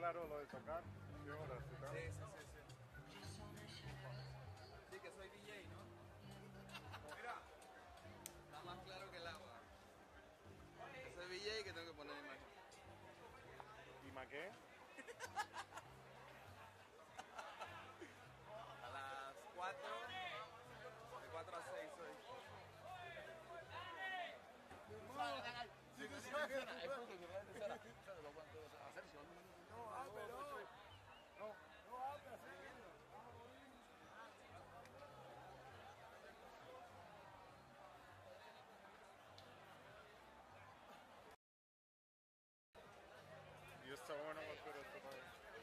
claro lo de tocar? ¿Qué horas y tal? Sí. Sí, que soy DJ, ¿no? Mira, está más claro que el agua. Que soy DJ y que tengo que poner imagen. ¿Y más qué? A las 4, de 4 a 6 hoy. Io stavo una volta detto poi.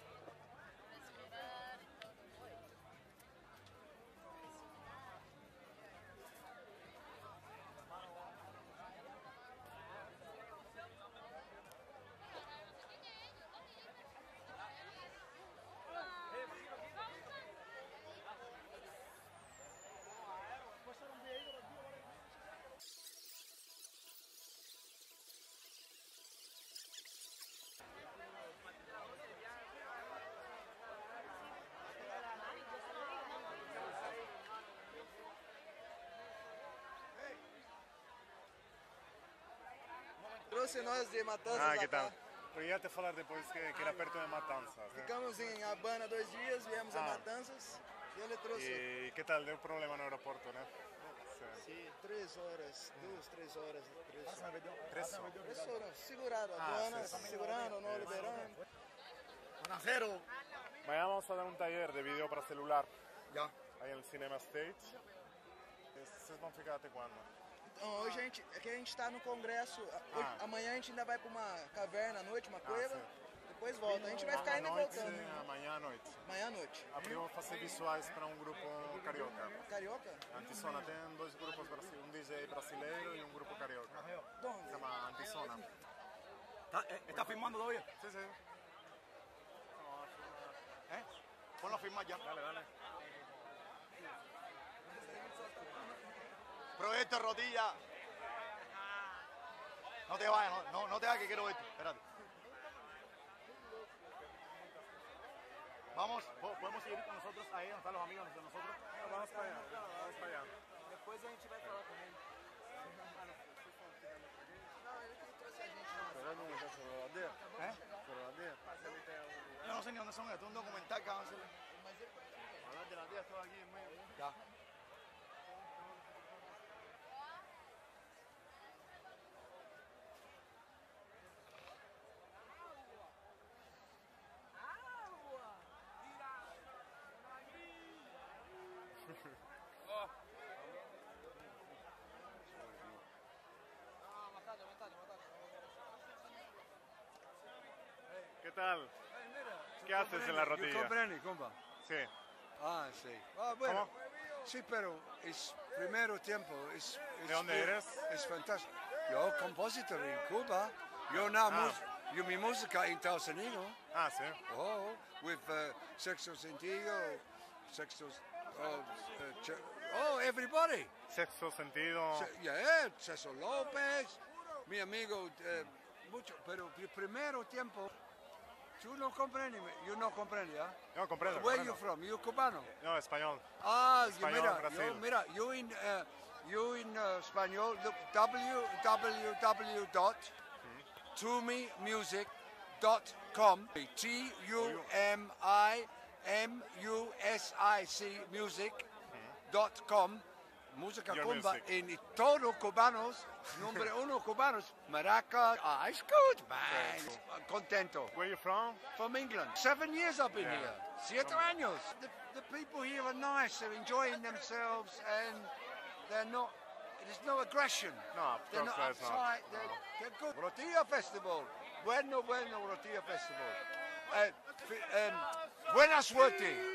Trouxe nós de Matanzas Ah, che acá. tal? Eu ia te falar depois que era perto de Matanzas. Ficamos em Habana 2 dias, viemos a Ah. Matanzas e ele trouxe. E che tal? Deu problema no aeroporto, né? Sim, 3 horas, 2, 3 horas. 3 Foram segurado, a aduana, sí, sí. segurando, não liberando. Buonasera. Mañana vamos a dar un taller de video para celular Ya. ahí en el Cinema State. Vocês vão ficar até quando? Então, hoje a gente está no congresso, amanhã a gente ainda vai para uma caverna à noite, uma cueva, sim. depois volta. A gente vai ficar indo e noite, voltando. amanhã à noite. Amanhã à noite. Abriu a fazer visuais para um grupo carioca. Carioca? Antizona tem dois grupos, um DJ brasileiro e um grupo carioca. Donde? Se chama Antizona. ¿Está filmando todavía? Sí, sí. ¿Eh? Ponlo a filmar ya. Dale, dale. Proyecto Rodilla. No te vayas, no te vayas que quiero verte. Espérate. Vamos, podemos ir con nosotros ahí donde están los amigos de nosotros. Vamos para allá, vamos para allá. Depois a gente vai falar com ele. Não, ele que trouxe a gente. ¿Eh? Yo no sé ni dónde son, esto es un documental que van a hacer. Hablar de la tía, estoy aquí en medio. Ya. ¿Qué tal? ¿Qué haces en la rodilla? Comprende, compa. Sí. Ah, sí. Ah, bueno. ¿Cómo? Sí, pero es primero tiempo. ¿De dónde eres? Es fantástico. Yo, compositor en Cuba. Yo yo mi música en Estados Unidos. Ah, sí. Oh, with Sexto Sentido, everybody. Sexo, sentido. Yeah, César López, mi amigo, mucho, pero el primero tiempo, tú no comprendes, yo no comprendo, ¿ya? No, comprendo. Where comprendo. you from? You cubano? No, español. Ah, Español, Brasil. yo en español, look, www.tumimusic.com, TUMIMUSIC music.com, música Your cumba music. en todo cubanos, número uno cubanos, maracas, it's good, man, contento. Where you from? From England. 7 years I've been Yeah. here. 7 años. The people here are nice. They're enjoying themselves, and there's no aggression. No, of They're course not there's not. uptight. They're good. Rotilla Festival. Bueno, Rotilla Festival. Buena suerte.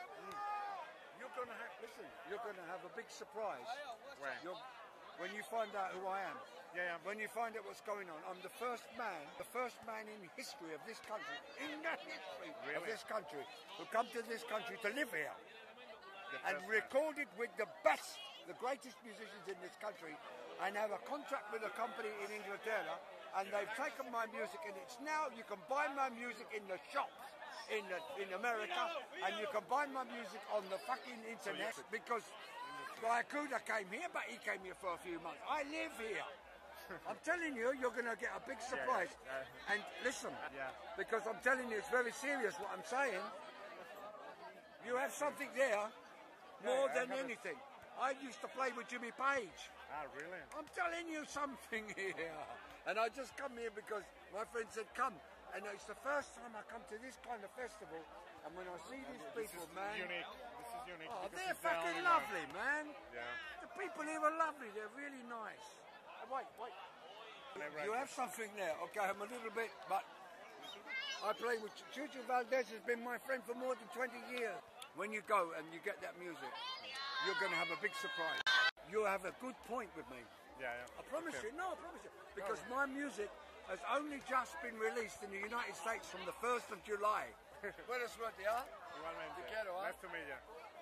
You're gonna have a big surprise. When you find out who I am. Yeah. When you find out what's going on, I'm the first man in history of this country, in the history of Really? this country, who come to this country to live here and first record it with the greatest musicians in this country, and have a contract with a company in Inglaterra and they've taken my music, and it's now you can buy my music in the shops in America, and you can buy my music on the fucking internet because Guayacuda came here, but he came here for a few months. I live here. I'm telling you, you're going to get a big surprise. And listen, because I'm telling you, it's very serious what I'm saying. You have something there more than anything. I used to play with Jimmy Page. Ah, really? I'm telling you something here. And I just come here because my friend said come. And it's the first time I come to this kind of festival. And when I see these people, man. Unique. This is unique. Oh, because they're it's the fucking only one. lovely, man. Yeah. The people here are lovely. They're really nice. Wait. You have something there. Okay, I'm a little bit, but I play with Chucho Valdez has been my friend for more than 20 years. When you go and you get that music, you're going to have a big surprise. You'll have a good point with me. Yeah. I promise you. No, I promise you. Because my music has only just been released in the United States from the 1st of July. Buena suerte, ¿ah? Igualmente. Te quiero, ¿ah? Nice to meet you.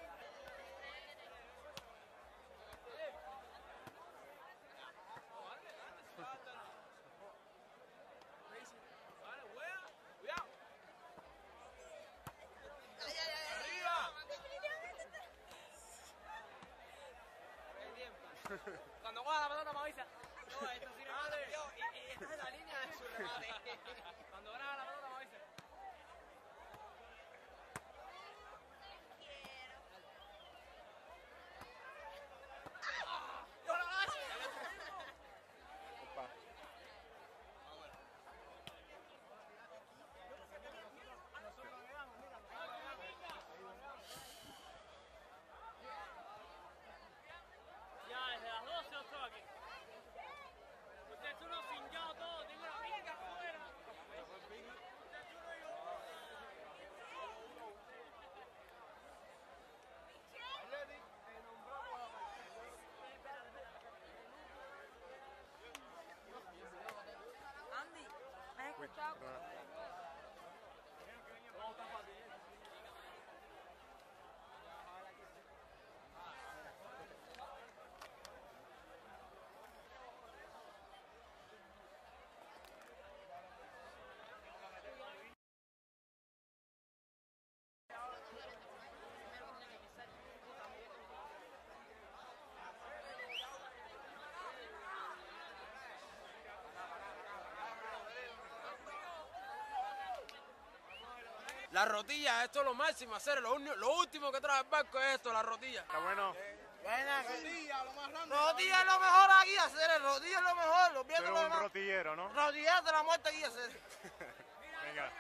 Cuando coja la pelota me avisa. No, esto sí no vale. Esta es la línea de su remate. Cuando graba la pelota me avisa. Opa. Ya, desde las 12 yo estoy aquí. Ustedes son unos cingados todos, tengo la pinga afuera. Andy, ¿me has escuchado? La rotilla, esto es lo máximo, hacer lo último que trae el barco es esto, la rotilla. Está bueno. Rodilla, lo más grande. Rodilla es lo mejor aquí, hacer rodilla es lo mejor. Los Tú vientos eres lo un demás. rotillero, ¿no? Rodillas de la muerte aquí, hacer. Venga.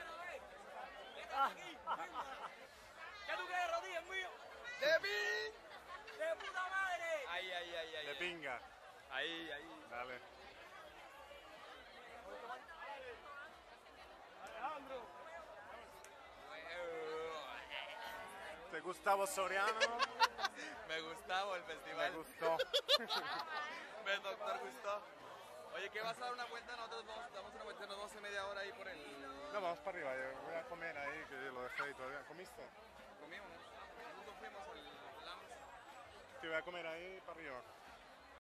¿Qué tú quieres, rodilla, es mío? ¡De pin! ¡De puta madre! Ahí. De pinga. Ahí. Dale. ¿Te Gustavo Soriano? Me gustaba el Me festival. gustó. Me doctor gustó. Oye, ¿qué vas a dar una vuelta? Nosotros damos una vuelta, nos vamos a media hora ahí por el... No, vamos para arriba. Yo voy a comer ahí, que lo dejé ahí todavía. ¿Comiste? Comimos. Nosotros fuimos al Lams. Sí, voy a comer ahí para arriba.